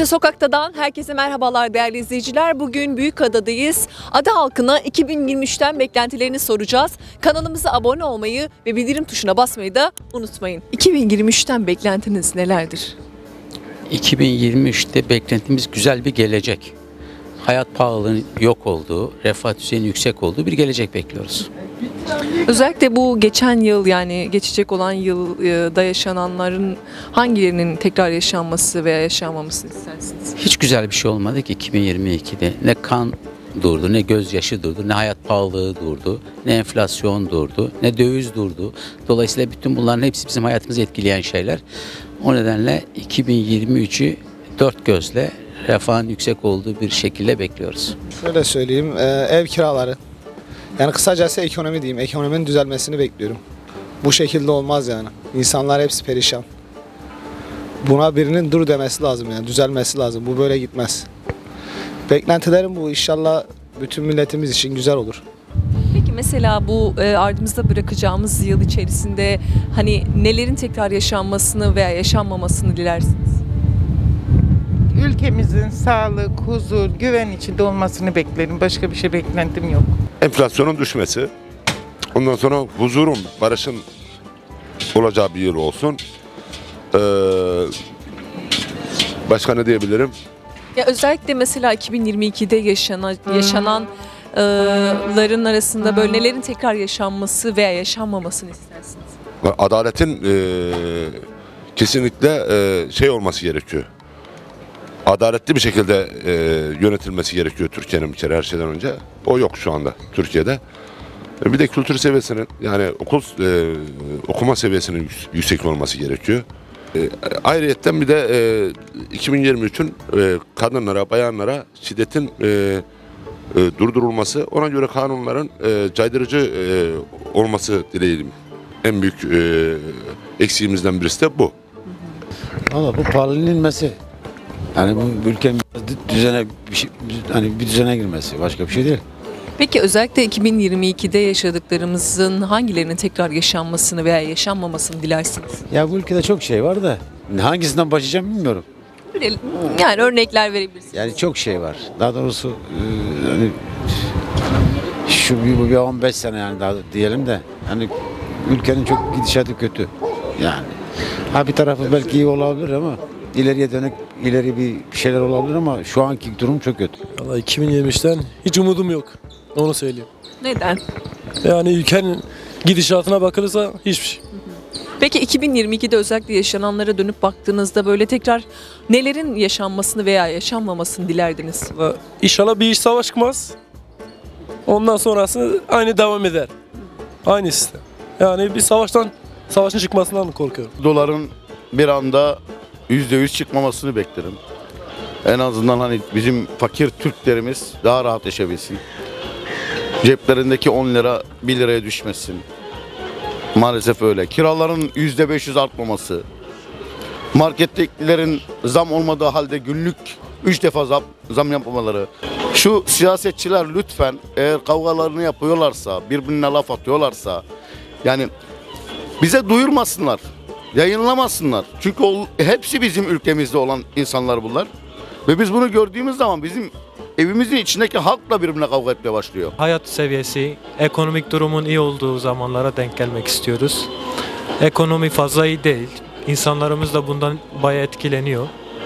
Sokakta'dan herkese merhabalar değerli izleyiciler. Bugün Büyükada'dayız. Ada halkına 2023'ten beklentilerini soracağız. Kanalımıza abone olmayı ve bildirim tuşuna basmayı da unutmayın. 2023'ten beklentiniz nelerdir? 2023'te beklentimiz güzel bir gelecek. Hayat pahalılığının yok olduğu, refah düzeyinin yüksek olduğu bir gelecek bekliyoruz. Özellikle bu geçen yıl, yani geçecek olan yılda yaşananların hangilerinin tekrar yaşanması veya yaşanmamasını istersiniz? Hiç güzel bir şey olmadı ki 2022'de. Ne kan durdu, ne gözyaşı durdu, ne hayat pahalılığı durdu, ne enflasyon durdu, ne döviz durdu. Dolayısıyla bütün bunların hepsi bizim hayatımızı etkileyen şeyler. O nedenle 2023'ü dört gözle refahın yüksek olduğu bir şekilde bekliyoruz. Şöyle söyleyeyim, ev kiraları. Yani kısacası ekonomi diyeyim, ekonominin düzelmesini bekliyorum. Bu şekilde olmaz yani. İnsanlar hepsi perişan. Buna birinin dur demesi lazım yani, düzelmesi lazım. Bu böyle gitmez. Beklentilerim bu. İnşallah bütün milletimiz için güzel olur. Peki mesela bu ardımızda bırakacağımız yıl içerisinde hani nelerin tekrar yaşanmasını veya yaşanmamasını dilersiniz? Ülkemizin sağlık, huzur, güven içinde olmasını beklerim. Başka bir şey beklentim yok. Enflasyonun düşmesi, ondan sonra huzurun, barışın olacağı bir yıl olsun. Başka ne diyebilirim? Ya özellikle mesela 2022'de yaşananların arasında böyle nelerin tekrar yaşanması veya yaşanmamasını istersiniz? Adaletin kesinlikle şey olması gerekiyor. Adaletli bir şekilde yönetilmesi gerekiyor Türkiye'nin bir kere her şeyden önce. O yok şu anda Türkiye'de. Bir de kültür seviyesinin, yani okuma seviyesinin yüksek olması gerekiyor. Ayrıyetten bir de 2023'ün kadınlara, bayanlara şiddetin durdurulması, ona göre kanunların caydırıcı olması dileğim. En büyük eksiğimizden birisi de bu. Valla bu pahalılığın inmesi. Yani bu ülkenin düzene bir düzene girmesi, başka bir şey değil. Peki özellikle 2022'de yaşadıklarımızın hangilerinin tekrar yaşanmasını veya yaşanmamasını dilersiniz? Ya bu ülkede çok şey var da hangisinden başlayacağım bilmiyorum. Yani örnekler verebilirsiniz. Yani çok şey var. Daha doğrusu hani bu bir 15 sene yani daha diyelim de hani ülkenin çok gidişatı kötü. Yani bir tarafı belki iyi olabilir ama ileri bir şeyler olabilir ama şu anki durum çok kötü. Vallahi 2023'ten hiç umudum yok. Onu söyleyeyim. Neden? Yani ülkenin gidişatına bakılırsa hiçbir şey. Peki 2022'de özellikle yaşananlara dönüp baktığınızda böyle tekrar nelerin yaşanmasını veya yaşanmamasını dilerdiniz? İnşallah bir iç savaş çıkmaz. Ondan sonrası aynı devam eder. Aynı sistem. Yani bir savaşın çıkmasından korkuyorum. Doların bir anda %100 çıkmamasını beklerim. En azından hani bizim fakir Türklerimiz daha rahat yaşayabilsin. Ceplerindeki 10 lira 1 liraya düşmesin. Maalesef öyle. Kiraların %500 artmaması. Markettekilerin zam olmadığı halde günlük 3 defa zam yapmamaları. Şu siyasetçiler lütfen eğer kavgalarını yapıyorlarsa, birbirine laf atıyorlarsa yani bize duyurmasınlar. Yayınlamasınlar. Çünkü hepsi bizim ülkemizde olan insanlar bunlar. Ve biz bunu gördüğümüz zaman bizim evimizin içindeki halkla birbirine kavga etmeye başlıyor. Hayat seviyesi, ekonomik durumun iyi olduğu zamanlara denk gelmek istiyoruz. Ekonomi fazla iyi değil. İnsanlarımız da bundan bayağı etkileniyor.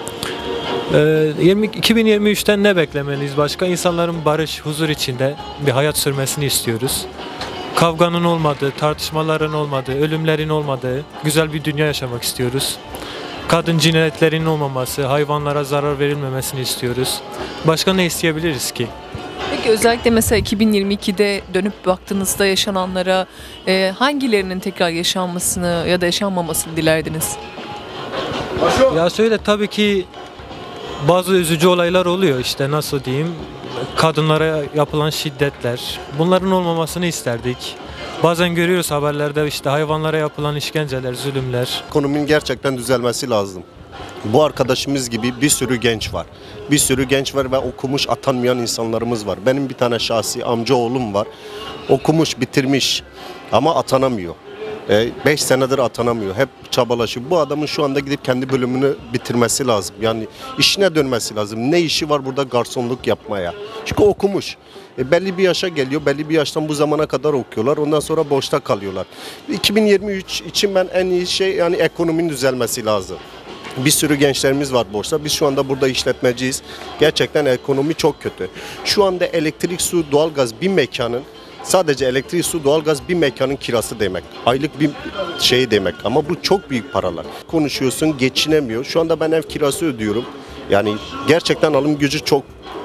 2023'ten ne beklemeliyiz başka? İnsanların barış, huzur içinde bir hayat sürmesini istiyoruz. Kavganın olmadığı, tartışmaların olmadığı, ölümlerin olmadığı güzel bir dünya yaşamak istiyoruz. Kadın cinayetlerinin olmaması, hayvanlara zarar verilmemesini istiyoruz. Başka ne isteyebiliriz ki? Peki özellikle mesela 2022'de dönüp baktığınızda yaşananlara hangilerinin tekrar yaşanmasını ya da yaşanmamasını dilerdiniz? Ya şöyle, tabii ki bazı üzücü olaylar oluyor, işte nasıl diyeyim, kadınlara yapılan şiddetler, bunların olmamasını isterdik. Bazen görüyoruz haberlerde işte hayvanlara yapılan işkenceler, zulümler. Ekonominin gerçekten düzelmesi lazım. Bu arkadaşımız gibi bir sürü genç var. Bir sürü genç var ve okumuş atanmayan insanlarımız var. Benim bir tane şahsi amcaoğlum var. Okumuş, bitirmiş ama atanamıyor. 5 senedir atanamıyor. Hep çabalaşıyor. Bu adamın şu anda gidip kendi bölümünü bitirmesi lazım. Yani işine dönmesi lazım. Ne işi var burada garsonluk yapmaya? Çünkü okumuş. Belli bir yaşa geliyor. Belli bir yaştan bu zamana kadar okuyorlar. Ondan sonra boşta kalıyorlar. 2023 için ben en iyi şey yani ekonominin düzelmesi lazım. Bir sürü gençlerimiz var boşta. Biz şu anda burada işletmeciyiz. Gerçekten ekonomi çok kötü. Şu anda elektrik, su, doğalgaz bir mekanın sadece elektrik, su, doğalgaz bir mekanın kirası demek. Aylık bir şey demek ama bu çok büyük paralar. Konuşuyorsun geçinemiyor. Şu anda ben ev kirası ödüyorum. Yani gerçekten alım gücü çok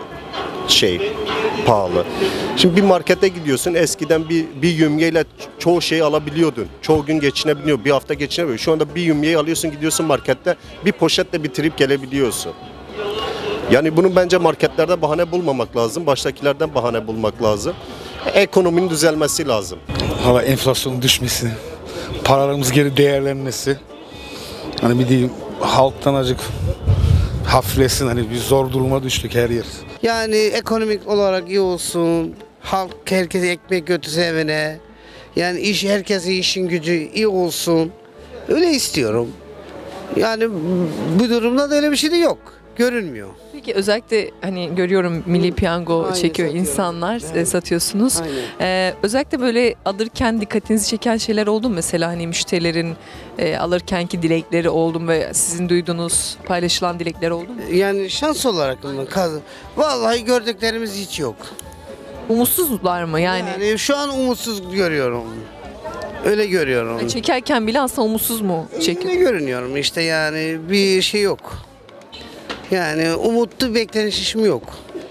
pahalı. Şimdi bir markete gidiyorsun eskiden bir yümyeyle çoğu şeyi alabiliyordun. Çoğu gün geçinebiliyor. Bir hafta geçinemiyor. Şu anda bir yümyeyi alıyorsun gidiyorsun markette bir poşetle bitirip gelebiliyorsun. Yani bunu bence marketlerde bahane bulmamak lazım. Baştakilerden bahane bulmak lazım. Ekonominin düzelmesi lazım. Hava enflasyonun düşmesi, paralarımız geri değerlenmesi. Hani bir diyeyim halktan acık hafiflesin hani bir zor duruma düştük her yer. Yani ekonomik olarak iyi olsun. Halk herkese ekmek götürse evine. Yani herkesin işin gücü iyi olsun. Öyle istiyorum. Yani bu durumda da öyle bir şey de yok. Görünmüyor. Peki özellikle hani görüyorum Milli Piyango Aynen, çekiyor satıyorum. insanlar, Evet. satıyorsunuz. Özellikle böyle alırken dikkatinizi çeken şeyler oldu mu? Mesela hani müşterilerin alırkenki dilekleri oldu mu ve sizin duyduğunuz, paylaşılan dilekler oldu mu? Yani şans olarak mı? Vallahi gördüklerimiz hiç yok. Umutsuzlar mı yani? Yani şu an umutsuz görüyorum. Öyle görüyorum. Çekerken bile aslında umutsuz mu çekiyor? Öyle görünüyorum işte yani bir şey yok. Yani umutlu beklenişim yok.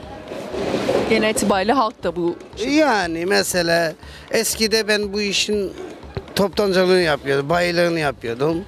Genel itibariyle halk da bu. Yani mesela eskide ben bu işin toptancılığını yapıyordum, bayilığını yapıyordum.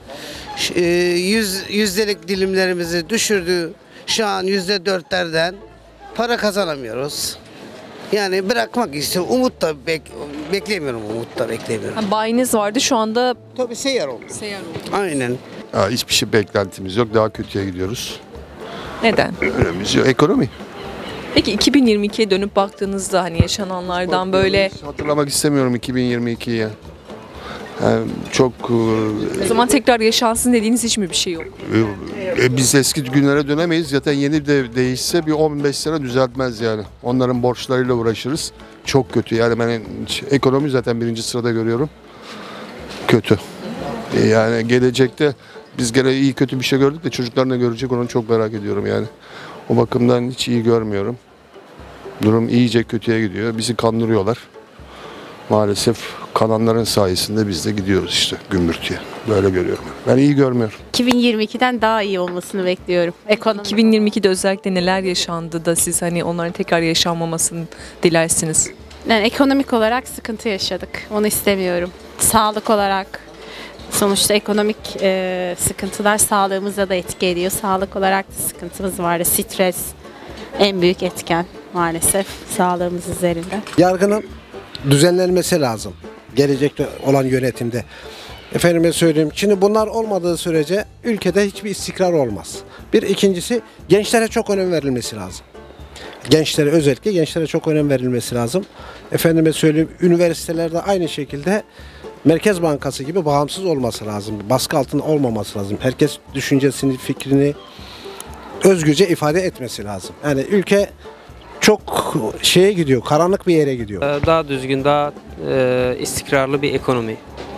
Yüzdelik dilimlerimizi düşürdü. Şu an %4'lerden para kazanamıyoruz. Yani bırakmak istiyorum. Umut da beklemiyorum, umut da beklemiyorum. Ha, bayiniz vardı şu anda Tabii seyyar oldu. seyyar oldu. Aynen. Hiçbir şey beklentimiz yok. Daha kötüye gidiyoruz. Neden? Önemimiz yok. Ekonomi. Peki 2022'ye dönüp baktığınızda hani yaşananlardan böyle Hatırlamak istemiyorum 2022'yi. Yani çok o zaman tekrar yaşansın dediğiniz hiç mi bir şey yok? biz eski günlere dönemeyiz. Zaten yeni de değişse bir 15 sene düzeltmez yani. Onların borçlarıyla uğraşırız. Çok kötü. Yani ben ekonomi zaten birinci sırada görüyorum. Kötü. Yani gelecekte biz gene iyi kötü bir şey gördük de çocuklar ne görecek onu çok merak ediyorum yani. O bakımdan hiç iyi görmüyorum. Durum iyice kötüye gidiyor. Bizi kandırıyorlar. Maalesef kananların sayesinde biz de gidiyoruz işte gümbürtüye. Böyle görüyorum. Ben iyi görmüyorum. 2022'den daha iyi olmasını bekliyorum. Ekonomi. 2022'de özellikle neler yaşandı da siz hani onların tekrar yaşanmamasını dilersiniz? Yani ekonomik olarak sıkıntı yaşadık. Onu istemiyorum. Sağlık olarak sonuçta ekonomik sıkıntılar sağlığımıza da etki ediyor. Sağlık olarak da sıkıntımız vardı. Stres en büyük etken maalesef sağlığımız üzerinde. Yargının düzenlenmesi lazım. Gelecekte olan yönetimde. Efendime söyleyeyim. Şimdi bunlar olmadığı sürece ülkede hiçbir istikrar olmaz. Bir ikincisi gençlere çok önem verilmesi lazım. Gençlere özellikle gençlere çok önem verilmesi lazım. Efendime söyleyeyim üniversitelerde aynı şekilde Merkez Bankası gibi bağımsız olması lazım. Baskı altında olmaması lazım. Herkes düşüncesini, fikrini özgürce ifade etmesi lazım. Yani ülke çok şeye gidiyor, karanlık bir yere gidiyor. Daha düzgün, daha istikrarlı bir ekonomi.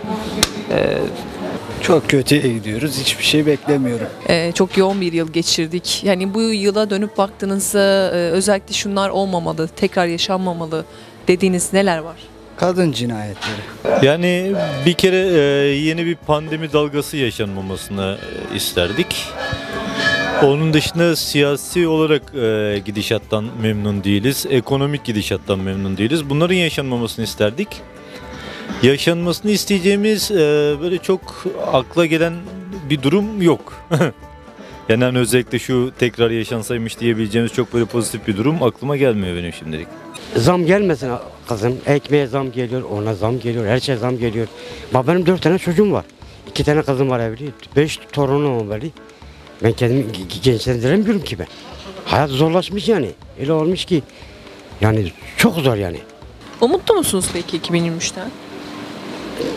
Çok kötüye gidiyoruz. Hiçbir şey beklemiyorum. Çok yoğun bir yıl geçirdik. Yani bu yıla dönüp baktığınızda özellikle şunlar olmamalı, tekrar yaşanmamalı dediğiniz neler var? Kadın cinayetleri. Yani bir kere yeni bir pandemi dalgası yaşanmamasını isterdik. Onun dışında siyasi olarak gidişattan memnun değiliz. Ekonomik gidişattan memnun değiliz. Bunların yaşanmamasını isterdik. Yaşanmasını isteyeceğimiz böyle çok akla gelen bir durum yok. Yani hani özellikle şu tekrar yaşansaymış diyebileceğimiz çok böyle pozitif bir durum aklıma gelmiyor benim şimdilik. Zam gelmesin kızım. Ekmeğe zam geliyor, ona zam geliyor, her şey zam geliyor. Bak benim 4 tane çocuğum var. 2 tane kızım var evli, 5 torunum olmalı. Ben kendimi gençlendiremiyorum ki ben. Hayat zorlaşmış yani. Öyle olmuş ki. Yani çok zor yani. Umutlu musunuz peki 2023'ten?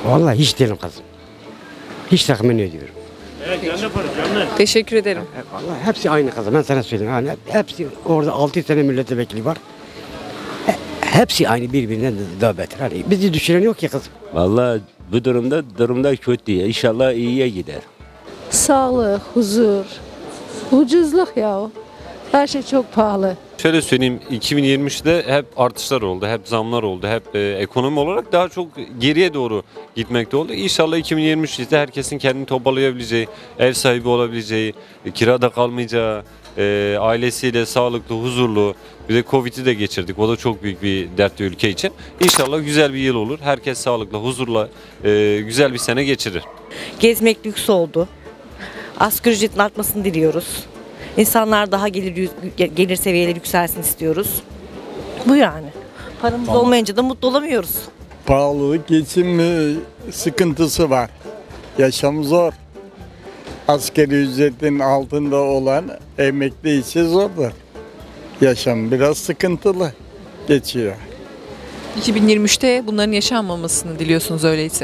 Vallahi hiç değilim kızım. Hiç tahmin ediyorum. Teşekkür ederim. Vallahi hepsi aynı kızım. Ben sana söyleyeyim. Yani hepsi orada 6 tane milletvekili var. Hepsi aynı birbirinden daha beter. Hani bizi düşünen yok ya kızım. Vallahi bu durumda kötü. İnşallah iyiye gider. Sağlık, huzur, ucuzluk ya. Her şey çok pahalı. Şöyle söyleyeyim, 2023'te hep artışlar oldu, hep zamlar oldu, hep ekonomi olarak daha çok geriye doğru gitmekte oldu. İnşallah 2023'te herkesin kendini toparlayabileceği, ev sahibi olabileceği, kirada kalmayacağı, ailesiyle sağlıklı, huzurlu, bir de Covid'i de geçirdik. O da çok büyük bir dert ülke için. İnşallah güzel bir yıl olur. Herkes sağlıkla, huzurla güzel bir sene geçirir. Gezmek lüks oldu. Asgari ücretin artmasını diliyoruz. İnsanlar daha gelir seviyeleri yükselsin istiyoruz. Bu yani. Paramız olmayınca da mutlu olamıyoruz. Pahalılık, geçim sıkıntısı var. Yaşam zor. Asgari ücretin altında olan emekli işi zordur. Yaşam biraz sıkıntılı geçiyor. 2023'te bunların yaşanmamasını diliyorsunuz öyleyse.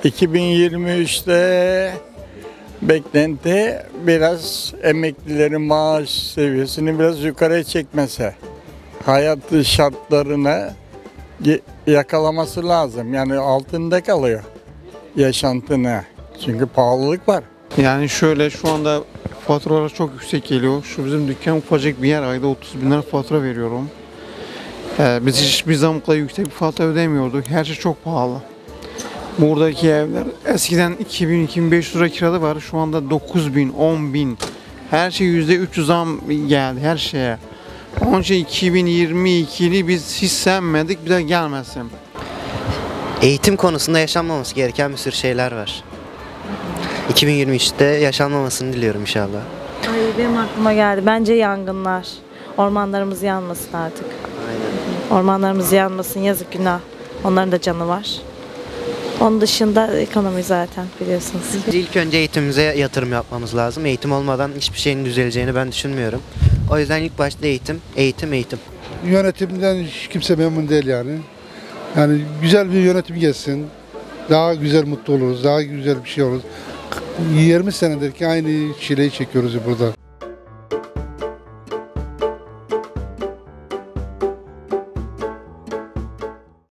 2023'te beklenti biraz emeklilerin maaş seviyesini biraz yukarıya çekmesi. Hayat şartlarına yakalaması lazım. Yani altında kalıyor yaşantına. Çünkü pahalılık var. Yani şöyle şu anda faturalar çok yüksek geliyor. Şu bizim dükkan ufacık bir yer, ayda 30 bin lira fatura veriyorum. Biz hiçbir zamla yüksek bir fatura ödemiyorduk. Her şey çok pahalı. Buradaki evler eskiden 2000-2500 lira kiralı var. Şu anda 9000, 10.000. Her şey %300 zam geldi her şeye. Onun için 2022'li biz hiç sevmedik, bir de gelmesin. Eğitim konusunda yaşanmaması gereken bir sürü şeyler var. 2023'te yaşanmamasını diliyorum inşallah. Ay, benim aklıma geldi. Bence yangınlar. Ormanlarımız yanmasın artık. Aynen. Ormanlarımız yanmasın, yazık günah. Onların da canı var. Onun dışında ekonomi zaten biliyorsunuz. İlk önce eğitimimize yatırım yapmamız lazım. Eğitim olmadan hiçbir şeyin düzeleceğini ben düşünmüyorum. O yüzden ilk başta eğitim. Yönetimden hiç kimse memnun değil yani. Yani güzel bir yönetim gelsin. Daha güzel mutlu oluruz. Daha güzel bir şey oluruz. 20 senedir ki aynı çileyi çekiyoruz burada.